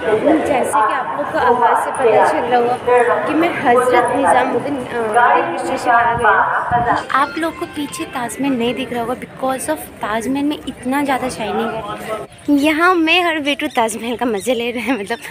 जैसे कि आप लोग को आवाज़ से पता चल रहा होगा कि मैं हज़रत निज़ामुद्दीन रेलवे स्टेशन आ गई। आप लोग को पीछे ताजमहल नहीं दिख रहा होगा बिकॉज ऑफ ताजमहल में इतना ज़्यादा शाइनिंग है। यहाँ मैं और बेटू ताजमहल का मज़े ले रहे हैं। मतलब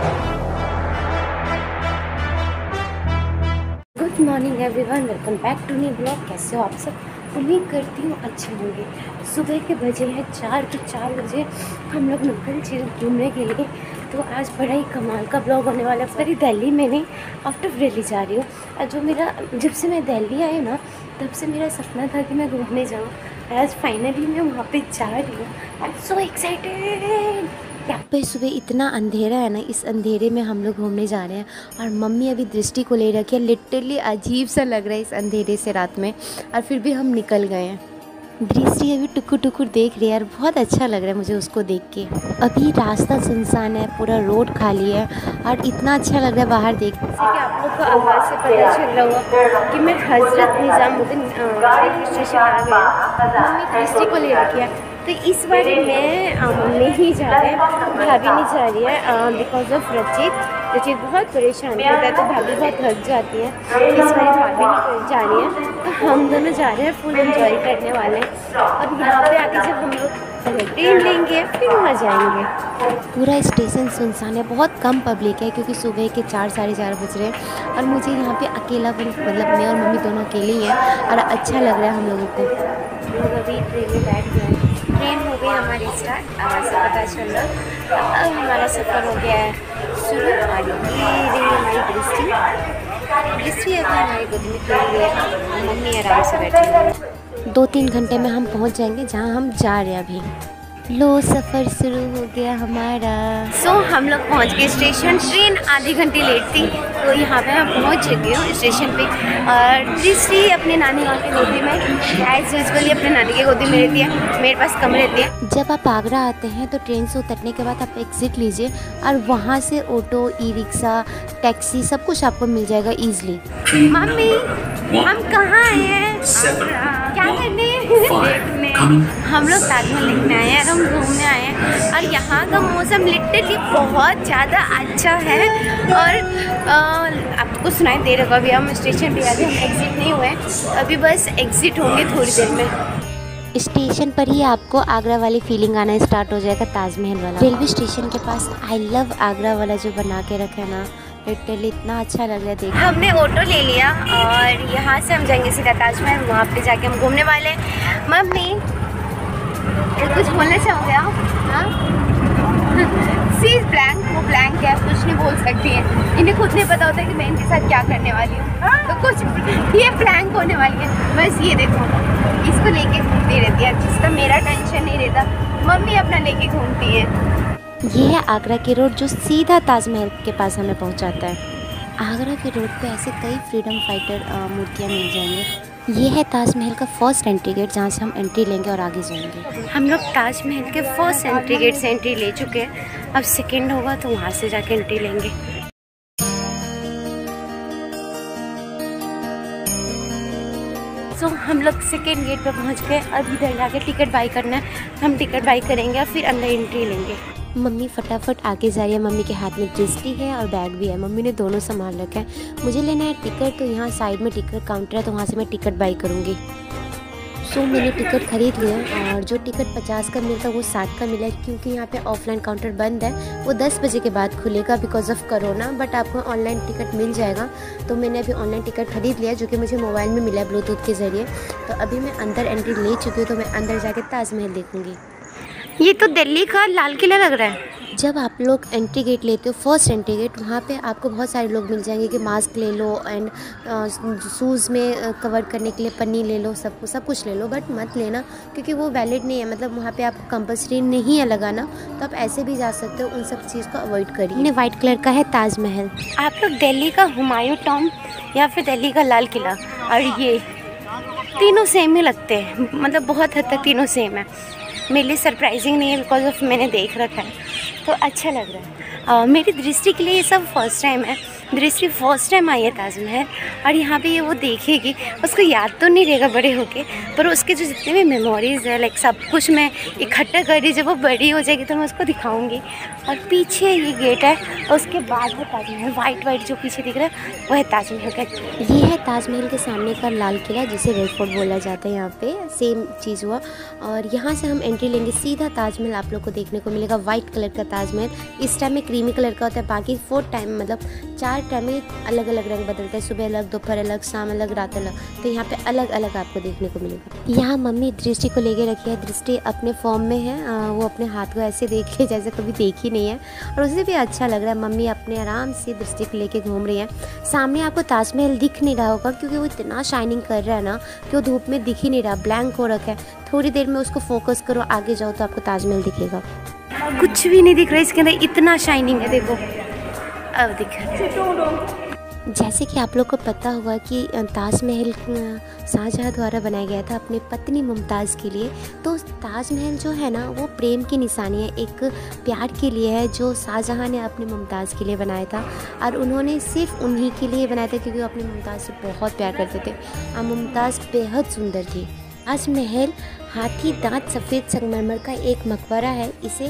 good morning everyone, welcome back to new blog. कैसे हो आप सब? उम्मीद करती हूँ अच्छे होंगे। सुबह के बजे हैं 4 तो 4 बजे हम लोग निकल चले घूमने के लिए। तो आज बड़ा ही कमाल का ब्लॉग होने वाला है। पर दिल्ली में नहीं, आउट ऑफ दिल्ली जा रही हूँ। और जो मेरा जब से मैं दिल्ली आई ना तब से मेरा सपना था कि मैं घूमने जाऊँ। आज फाइनली मैं वहाँ पे जा रही हूँ। I am so excited. यहाँ पे सुबह इतना अंधेरा है ना, इस अंधेरे में हम लोग घूमने जा रहे हैं। और मम्मी अभी दृष्टि को ले रखी है। लिटरली अजीब सा लग रहा है इस अंधेरे से रात में, और फिर भी हम निकल गए हैं। दृष्टि अभी टुकुर टुकुर देख रही है और बहुत अच्छा लग रहा है मुझे उसको देख के। अभी रास्ता सुनसान है, पूरा रोड खाली है और इतना अच्छा लग रहा है बाहर देख। जैसे कि आप लोग को आवाज़ से पता चल रहा होगा कि मैं हज़रत निज़ामुद्दीन रेलवे स्टेशन आ गई। मम्मी दृष्टि को ले रखी है। तो इस बार मैं नहीं जा रही है, भाभी नहीं जा रही है बिकॉज ऑफ रचित बहुत परेशान करता है, तो भाभी बहुत थक जाती है। इस बार भाभी नहीं जा रही है, तो हम दोनों जा रहे हैं, फुल एंजॉय करने वाले हैं। अब यहाँ पे आके जब हम लोग ट्रेन लेंगे फिर वहाँ जाएंगे। पूरा स्टेशन सुनसान है, बहुत कम पब्लिक है क्योंकि सुबह के 4 साढ़े 4 बज रहे हैं। और मुझे यहाँ पे अकेला मतलब मैं और मम्मी दोनों अकेले ही हैं और अच्छा लग रहा है हम लोगों को। लोग अभी ट्रेन में बैठ गए। ट्रेन हो गई हमारी स्टार्ट, आवाज़ से पता चल रहा। अब हमारा सफ़र हो गया है शुरू। हमारी दृष्टि अभी हमारी गोदी में खेल रही है, मम्मी आराम से बैठी है। 2-3 घंटे में हम पहुंच जाएंगे जहां हम जा रहे हैं अभी। लो सफ़र शुरू हो गया हमारा। हम लोग पहुंच गए स्टेशन। ट्रेन आधी घंटे लेट थी, तो यहाँ पे मैं पहुंच गई हूँ स्टेशन पे। और दृष्टि अपने नानी माँ की गोदी में एज यूजुअली अपने नानी की गोदी में रहती है, मेरे पास कम रहती है। जब आप आगरा आते हैं तो ट्रेन से उतरने के बाद आप एग्जिट लीजिए और वहाँ से ऑटो, ई रिक्शा, टैक्सी सब कुछ आपको मिल जाएगा ईजिली। मम्मी हम कहाँ आए हैं? क्या करने? हम लोग ताजमहल देखने आए हैं, हम घूमने आए हैं। और यहाँ का मौसम लिटरली बहुत ज़्यादा अच्छा है। और आपको सुनाई दे रहा, अभी हम स्टेशन पे आगे, हम एग्जिट नहीं हुए, अभी बस एग्जिट होंगे थोड़ी देर में। स्टेशन पर ही आपको आगरा वाली फीलिंग आना स्टार्ट हो जाएगा, ताजमहल वाला। रेलवे स्टेशन के पास आई लव आगरा वाला जो बना के रखा है ना, लिटरली इतना अच्छा लग रहा है देख। हमने ऑटो ले लिया और यहाँ से हम जाएंगे सीधा ताजमहल, वहाँ पे जाके हम घूमने वाले हैं। मम्मी कुछ बोलना चाहोगे आप? सी ब्लैंक, वो ब्लैंक है, कुछ नहीं बोल सकती है। इन्हें खुद नहीं पता होता है कि मैं इनके साथ क्या करने वाली हूँ, तो कुछ ये ब्लैंक होने वाली है। बस ये देखो, इसको लेके घूमती रहती है, जिसका मेरा टेंशन नहीं रहता, मम्मी अपना लेके घूमती है। ये है आगरा की रोड जो सीधा ताजमहल के पास हमें पहुंचाता है। आगरा के रोड पे ऐसे कई फ्रीडम फाइटर मूर्तियाँ मिल जाएंगी। ये है ताजमहल का फर्स्ट एंट्री गेट, जहाँ से हम एंट्री लेंगे और आगे जाएंगे। हम लोग ताजमहल के फर्स्ट एंट्री गेट से एंट्री ले चुके हैं, अब सेकेंड होगा तो वहाँ से जाके एंट्री लेंगे। हम लोग सेकेंड गेट पर पहुँच गए। अब इधर जाके टिकट बाई करना है, हम टिकट बाई करेंगे और फिर अंदर एंट्री लेंगे। मम्मी फटाफट आगे जा रही है। मम्मी के हाथ में दृष्टि है और बैग भी है, मम्मी ने दोनों संभाल रखा है। मुझे लेना है टिकट, तो यहाँ साइड में टिकट काउंटर है, तो वहाँ से मैं टिकट बाई करूँगी। मैंने टिकट खरीद लिया और जो टिकट 50 का मिलता वो 60 का मिला, क्योंकि यहाँ पे ऑफलाइन काउंटर बंद है, वो 10 बजे के बाद खुलेगा बिकॉज ऑफ कोरोना। बट आपको ऑनलाइन टिकट मिल जाएगा, तो मैंने अभी ऑनलाइन टिकट खरीद लिया जो कि मुझे मोबाइल में मिला है ब्लूटूथ के ज़रिए। तो अभी मैं अंदर एंट्री ले चुकी हूँ, तो मैं अंदर जाके ताजमहल देखूँगी। ये तो दिल्ली का लाल किला लग रहा है। जब आप लोग एंट्री गेट लेते हो, फर्स्ट एंट्री गेट, वहाँ पे आपको बहुत सारे लोग मिल जाएंगे कि मास्क ले लो एंड शूज़ में कवर करने के लिए पन्नी ले लो, सब कुछ ले लो, बट मत लेना क्योंकि वो वैलिड नहीं है। मतलब वहाँ पे आपको कंपल्सरी नहीं है लगाना, तो आप ऐसे भी जा सकते हो। उन सब चीज़ को अवॉइड करिए। वाइट कलर का है ताजमहल। आप लोग दिल्ली का हुमायूं टॉम्ब या फिर दिल्ली का लाल किला, और ये तीनों सेम ही लगते हैं, मतलब बहुत हद तक तीनों सेम है। मेरे लिए सरप्राइजिंग नहीं है बिकॉज ऑफ मैंने देख रखा है, तो अच्छा लग रहा है। मेरी दृष्टि के लिए ये सब फर्स्ट टाइम है, दृष्टि फर्स्ट टाइम आई है ताजमहल और यहाँ पे ये वो देखेगी, उसको याद तो नहीं रहेगा बड़े होके, पर उसके जो जितने भी मेमोरीज़ है लाइक सब कुछ मैं इकट्ठा कर रही, जब वो बड़ी हो जाएगी तो मैं उसको दिखाऊंगी। और पीछे ये गेट है और उसके बाद है ताजमहल, वाइट जो पीछे दिख रहा है वो है ताजमहल का। ये है ताजमहल के सामने का लाल किला जिसे रेड फोर्ट बोला जाता है, यहाँ पे सेम चीज़ हुआ। और यहाँ से हम एंट्री लेंगे, सीधा ताजमहल आप लोग को देखने को मिलेगा। वाइट कलर का ताजमहल, इस टाइम में क्रीमी कलर का होता है, बाकी 4 टाइम मतलब 4 टाइम में अलग अलग रंग बदलता है, सुबह अलग, दोपहर अलग, शाम अलग, रात अलग, तो यहाँ पे अलग अलग आपको देखने को मिलेगा। यहाँ मम्मी दृष्टि को लेके रखी है, दृष्टि अपने फॉर्म में है, वो अपने हाथ को ऐसे देख रही है जैसे कभी देखी नहीं है और उसे भी अच्छा लग रहा है। मम्मी अपने आराम से दृष्टि को लेके घूम रही है। सामने आपको ताजमहल दिख नहीं रहा होगा क्योंकि वो इतना शाइनिंग कर रहा है ना कि वो धूप में दिख ही नहीं रहा, ब्लैंक हो रखा है। थोड़ी देर में उसको फोकस करो, आगे जाओ तो आपको ताजमहल दिखेगा। कुछ भी नहीं दिख रहा है इसके अंदर, इतना शाइनिंग है, देखो अब दिख रहा है। जैसे कि आप लोग को पता हुआ कि ताजमहल शाहजहाँ द्वारा बनाया गया था अपनी पत्नी मुमताज़ के लिए, तो ताजमहल जो है ना वो प्रेम की निशानी है, एक प्यार के लिए है जो शाहजहाँ ने अपनी मुमताज़ के लिए बनाया था। और उन्होंने सिर्फ उन्हीं के लिए बनाया था क्योंकि वो अपनी मुमताज़ से बहुत प्यार करते थे और मुमताज़ बेहद सुंदर थी। ताजमहल हाथी दांत सफ़ेद संगमरमर का एक मकबरा है। इसे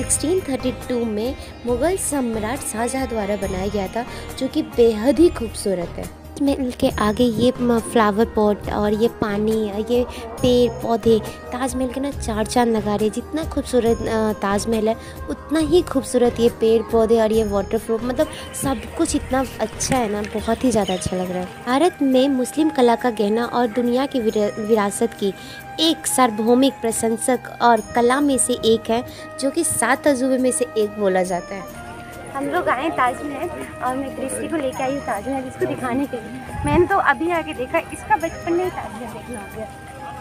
1632 में मुग़ल सम्राट शाहजहाँ द्वारा बनाया गया था, जो कि बेहद ही खूबसूरत है। ताजमहल के आगे ये फ्लावर पॉट और ये पानी, ये पेड़ पौधे ताजमहल के ना 4 चांद लगा रहे हैं। जितना खूबसूरत ताजमहल है उतना ही खूबसूरत ये पेड़ पौधे और ये वाटरफ्लो, मतलब सब कुछ इतना अच्छा है ना, बहुत ही ज़्यादा अच्छा लग रहा है। भारत में मुस्लिम कला का गहना और दुनिया की विरासत की एक सार्वभौमिक प्रशंसक और कला में से एक है, जो कि 7 अजूबे में से एक बोला जाता है। हम लोग आए ताजमहल और मैं दृष्टि को लेकर आई हूँ ताजमहल इसको दिखाने के लिए। मैंने तो अभी आके देखा, इसका बचपन में ताजमहल देखना हो गया।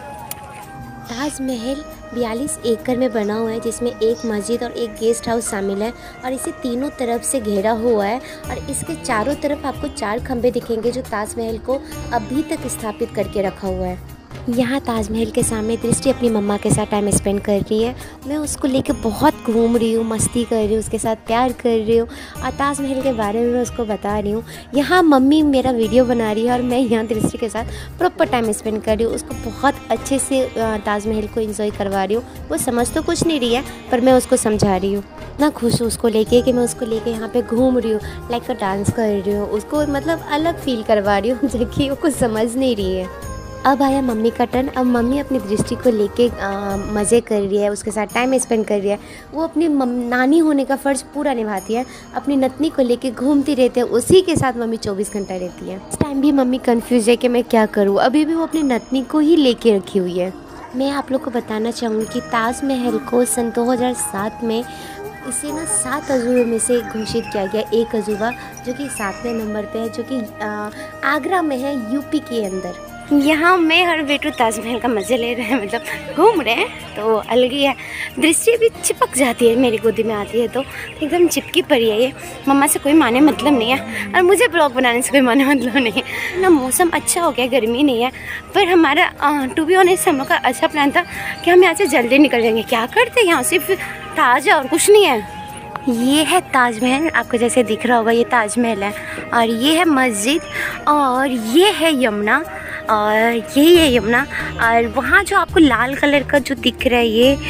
ताजमहल 42 एकड़ में बना हुआ है, जिसमें एक मस्जिद और एक गेस्ट हाउस शामिल है और इसे तीनों तरफ से घेरा हुआ है। और इसके चारों तरफ आपको 4 खंभे दिखेंगे जो ताजमहल को अभी तक स्थापित करके रखा हुआ है। यहाँ ताजमहल के सामने दृष्टि अपनी मम्मा के साथ टाइम स्पेंड कर रही है। मैं उसको लेके बहुत घूम रही हूँ, मस्ती कर रही हूँ, उसके साथ प्यार कर रही हूँ और ताजमहल के बारे में मैं उसको बता रही हूँ। यहाँ मम्मी मेरा वीडियो बना रही है और मैं यहाँ दृष्टि के साथ प्रॉपर टाइम स्पेंड कर रही हूँ। उसको बहुत अच्छे से ताजमहल को एंजॉय करवा रही हूँ। वो समझ तो कुछ नहीं रही है पर मैं उसको समझा रही हूँ। इतना खुश हूँ उसको लेके कि मैं उसको लेके यहाँ पे घूम रही हूँ, लाइक डांस कर रही हूँ, उसको मतलब अलग फील करवा रही हूँ जबकि वो कुछ समझ नहीं रही है। अब आया मम्मी का टर्न। अब मम्मी अपनी दृष्टि को लेके मज़े कर रही है, उसके साथ टाइम स्पेंड कर रही है। वो अपनी नानी होने का फ़र्ज़ पूरा निभाती है, अपनी नतनी को लेके घूमती रहती है, उसी के साथ मम्मी 24 घंटा रहती है। इस टाइम भी मम्मी कंफ्यूज है कि मैं क्या करूँ, अभी भी वो अपनी नतनी को ही लेके रखी हुई है। मैं आप लोग को बताना चाहूँगी कि ताजमहल को सन 2007 में इसे ना 7 अजूबे में से घोषित किया गया। एक अजूबा जो कि 7वें नंबर पे है, जो कि आगरा में है, यूपी के अंदर। यहाँ मैं और बेटू ताजमहल का मज़े ले रहे हैं, मतलब घूम रहे हैं, तो अलग ही है। दृष्टि भी चिपक जाती है, मेरी गोदी में आती है तो एकदम चिपकी पड़ी है। ये मम्मा से कोई माने मतलब नहीं है और मुझे ब्लॉग बनाने से कोई माने मतलब नहीं है ना। मौसम अच्छा हो गया, गर्मी नहीं है, पर हमारा टू बी ऑनेस्ट हम लोग का अच्छा प्लान था कि हम यहाँ से जल्दी निकल जाएंगे। क्या करते यहाँ सिर्फ ताज और कुछ नहीं है। ये है ताजमहल, आपको जैसे दिख रहा होगा ये ताजमहल है और ये है मस्जिद और ये है यमुना और यही है यमुना। और वहाँ जो आपको लाल कलर का जो दिख रहा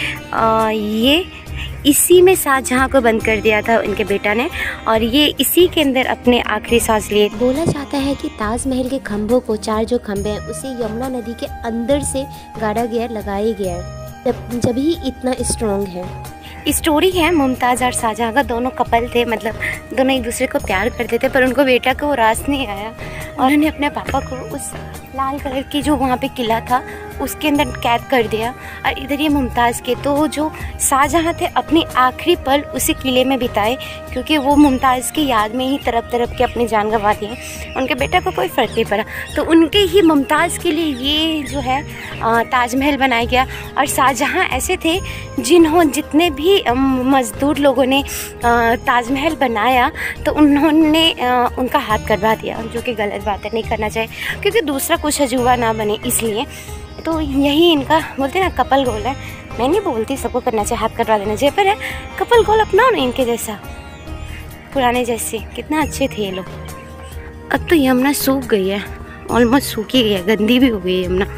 है ये इसी में शाहजहाँ को बंद कर दिया था उनके बेटा ने और ये इसी के अंदर अपने आखिरी सांस लिए। बोला जाता है कि ताजमहल के खंभों को 4 जो खंभे हैं उसे यमुना नदी के अंदर से गाड़ा गया, लगाया गया है, जब ही इतना स्ट्रॉन्ग है। स्टोरी है मुमताज़ और शाहजहाँ का, दोनों कपल थे, मतलब दोनों एक दूसरे को प्यार करते थे, पर उनको बेटा को वो रास नहीं आया और उन्होंने अपने पापा को उस लाल कलर की जो वहाँ पे किला था उसके अंदर कैद कर दिया। और इधर ये मुमताज़ के, तो जो शाहजहाँ थे अपनी आखिरी पल उसी किले में बिताए क्योंकि वो मुमताज़ की याद में ही तरफ तरफ के अपनी जान गंवा दिए। उनके बेटा को कोई फ़र्क नहीं पड़ा, तो उनके ही मुमताज़ के लिए ये जो है ताजमहल बनाया गया। और शाहजहाँ ऐसे थे जितने भी मज़दूर लोगों ने ताजमहल बनाया तो उन्होंने उनका हाथ कटवा दिया, जो कि गलत बात है, नहीं करना चाहिए क्योंकि दूसरा कुछ अजूबा ना बने इसलिए। तो यही इनका बोलते हैं ना कपल गोल है। मैं नहीं बोलती सबको करना चाहिए, हाथ कटवा देना चाहिए, पर है कपल गोल अपनाओ ना इनके जैसा, पुराने जैसे। कितना अच्छे थे ये लोग। अब तो यमुना सूख गई है, ऑलमोस्ट सूखी गई है, गंदी भी हो गई है यमुना।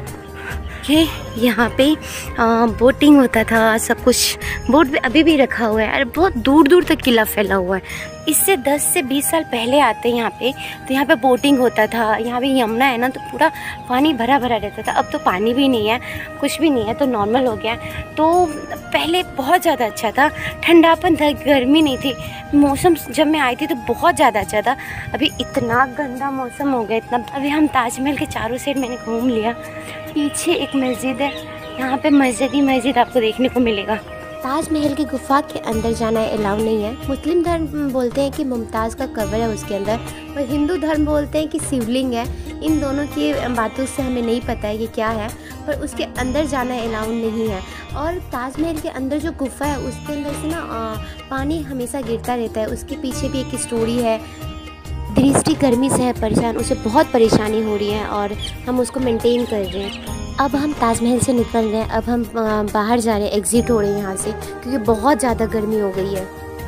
यहाँ पे बोटिंग होता था, सब कुछ बोट भी अभी भी रखा हुआ है और बहुत दूर दूर तक किला फैला हुआ है। इससे 10 से 20 साल पहले आते हैं यहाँ पे, तो यहाँ पे बोटिंग होता था। यहाँ पे यमुना है ना, तो पूरा पानी भरा भरा रहता था। अब तो पानी भी नहीं है, कुछ भी नहीं है, तो नॉर्मल हो गया। तो पहले बहुत ज़्यादा अच्छा था, ठंडापन था, गर्मी नहीं थी। मौसम जब मैं आई थी तो बहुत ज़्यादा अच्छा था। अभी इतना गंदा मौसम हो गया, इतना। अभी हम ताजमहल के चारों साइड मैंने घूम लिया। पीछे एक मस्जिद है, यहाँ पे मस्जिद आपको देखने को मिलेगा। ताजमहल की गुफा के अंदर जाना अलाउ नहीं है। मुस्लिम धर्म बोलते हैं कि मुमताज़ का कब्र है उसके अंदर, और हिंदू धर्म बोलते हैं कि शिवलिंग है। इन दोनों की बातों से हमें नहीं पता है कि क्या है, पर उसके अंदर जाना अलाउ नहीं है। और ताजमहल के अंदर जो गुफा है उसके अंदर से ना पानी हमेशा गिरता रहता है। उसके पीछे भी एक स्टोरी है। दृष्टि गर्मी से है परेशान, उसे बहुत परेशानी हो रही है और हम उसको मेंटेन कर रहे हैं। अब हम ताजमहल से निकल रहे हैं, अब हम बाहर जा रहे हैं, एग्जिट हो रहे हैं यहाँ से, क्योंकि बहुत ज़्यादा गर्मी हो गई है।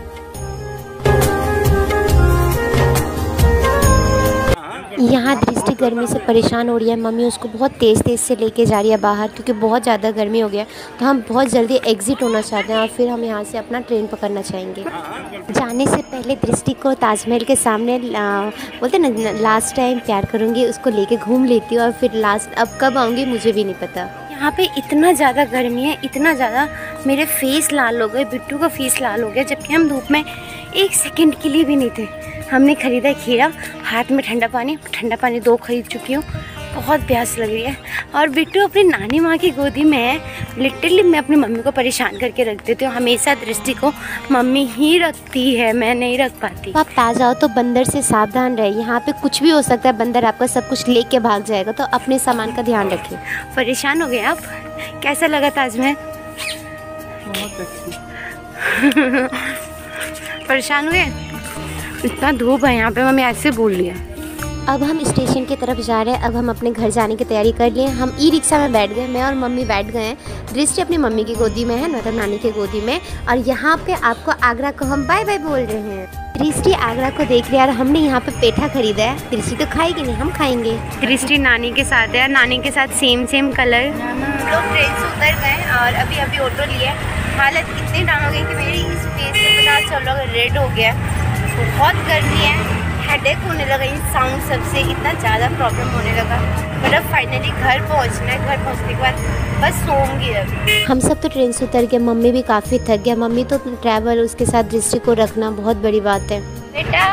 यहाँ दृष्टि गर्मी से परेशान हो रही है, मम्मी उसको बहुत तेज़ से लेके जा रही है बाहर, क्योंकि बहुत ज़्यादा गर्मी हो गया। तो हम बहुत जल्दी एग्ज़िट होना चाहते हैं और फिर हम यहाँ से अपना ट्रेन पकड़ना चाहेंगे। जाने से पहले दृष्टि को ताजमहल के सामने बोलते ना लास्ट टाइम प्यार करूँगी, उसको लेके घूम लेती हूँ और फिर लास्ट अब कब आऊँगी मुझे भी नहीं पता। यहाँ पे इतना ज़्यादा गर्मी है, इतना ज़्यादा, मेरे फेस लाल हो गए, बिट्टू का फेस लाल हो गया, जबकि हम धूप में 1 सेकंड के लिए भी नहीं थे। हमने ख़रीदा खीरा, हाथ में ठंडा पानी 2 खरीद चुकी हूँ। बहुत प्यास लग रही है और बिट्टू अपनी नानी माँ की गोदी में है। लिटरली मैं अपनी मम्मी को परेशान करके रख देती हूँ, हमेशा दृष्टि को मम्मी ही रखती है, मैं नहीं रख पाती। आप ताज़ा हो तो बंदर से सावधान रहे, यहाँ पे कुछ भी हो सकता है, बंदर आपका सब कुछ लेके भाग जाएगा, तो अपने सामान का ध्यान रखिए। परेशान हो गए आप? कैसा लगा ताजमहल? बहुत अच्छा। परेशान हुए? इतना धूप है यहाँ पे, मम्मी ऐसे बोल रही है। अब हम स्टेशन की तरफ जा रहे हैं। अब हम अपने घर जाने की तैयारी कर लिए। हम ई रिक्शा में बैठ गए, मैं और मम्मी बैठ गए हैं। दृष्टि अपनी मम्मी की गोदी में है, मतलब नानी की गोदी में। और यहाँ पे आपको आगरा को हम बाय बाय बोल रहे हैं। दृष्टि आगरा को देख रही है और हमने यहाँ पे पेठा खरीदा है। दृष्टि तो खाएगी नहीं, हम खाएंगे। दृष्टि नानी के साथ है, नानी के साथ सेम कलर। लोग ट्रेन से उतर गए और अभी ऑटो लिए। हालत इतनी डाउन हो गई कि मेरी इस फेस से पता चल रहा है रेड हो गया। बहुत गर्मी है, हेडेक होने लगा इन साउंड सबसे, इतना ज़्यादा प्रॉब्लम होने लगा। मतलब फाइनली घर पहुंचना है, घर पहुंचने के बाद बस सोऊंगी अब। हम सब तो ट्रेन से उतर गए, मम्मी भी काफ़ी थक गया। मम्मी तो ट्रैवल, उसके साथ दृष्टि को रखना बहुत बड़ी बात है। बेटा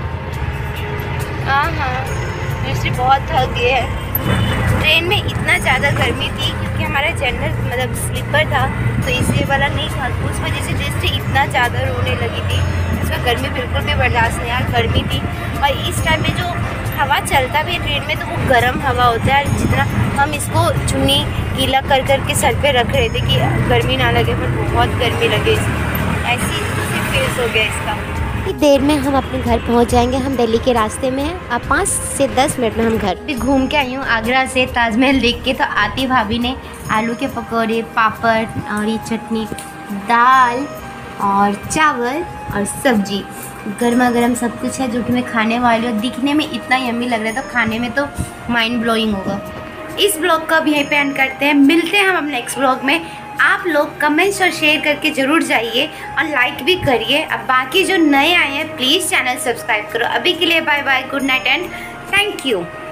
हाँ, दृष्टि बहुत थक गई है। ट्रेन में इतना ज़्यादा गर्मी थी क्योंकि हमारा जनरल मतलब स्लीपर था, तो इसी वाला नहीं था, उस वजह से दृष्टि इतना ज़्यादा रोने लगी थी। उसका गर्मी बिल्कुल भी बर्दाश्त नहीं, यार गर्मी थी। और इस टाइम में जो हवा चलता भी है ट्रेन में, तो वो गर्म हवा होता है। जितना हम इसको चुन्नी गीला कर के सर पे रख रहे थे कि गर्मी ना लगे, पर बहुत गर्मी लगे, ऐसी फेस हो गया इसका। देर में हम अपने घर पहुंच जाएंगे। हम दिल्ली के रास्ते में हैं, अब 5 से 10 मिनट में हम घर पे घूम के आई हूँ आगरा से। ताजमहल देख के तो आती भाभी ने आलू के पकौड़े, पापड़ और ये चटनी, दाल और चावल और सब्जी, गर्मा गर्म सब कुछ है, जो कि मैं खाने वाली हूँ। दिखने में इतना यम्मी लग रहा था, खाने में तो माइंड ब्लोइंग होगा। इस ब्लॉग का भी यहीं पे एंड करते हैं, मिलते हैं हम अपने नेक्स्ट ब्लॉग में। आप लोग कमेंट्स और शेयर करके ज़रूर जाइए और लाइक भी करिए। अब बाकी जो नए आए हैं प्लीज़ चैनल सब्सक्राइब करो। अभी के लिए bye bye, good night and thank you.